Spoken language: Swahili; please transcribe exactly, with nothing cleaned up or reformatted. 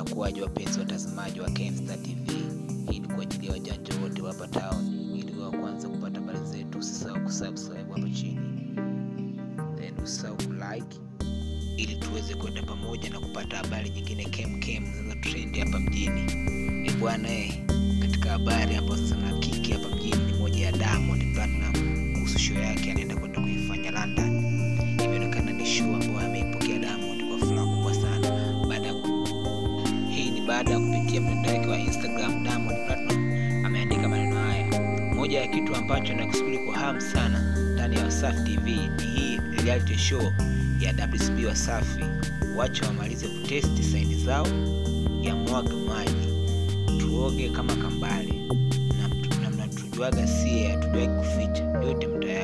Inakuwaje wapenzi watazamaji wa Kenstar T V? Hii ni kwa ajili ya wajanja wote hapa town. Ili wa kwanza kupata habari zetu, usisahau kusubscribe hapo chini. Then usisahau kulike ili tuweze kwenda pamoja na kupata habari nyingine kem kem za trend hapa mjini. Eh bwana eh, katika habari ambazo sana kiki hapa mjini ni moja ya Diamond Platnumz kuhusu show yake anaenda kwenda kuifanya London. Imeonekana ni show ambayo ameipokea Diamond kwa furaha kubwa sana. Baada hii ni baada ya kupitia mtandao wake wa Instagram, Diamond Platnumz ameandika maneno haya: moja ya kitu ambacho nakusubiri kwa hamu sana ndani ya Wasafi T V ni hii reality show ya W C B Wasafi. Wacha wamalize kutesti saini zao ya mwaga maji, tuoge kama kambale na mnatujuaga sie, hatujawahi kuficha yote mtaya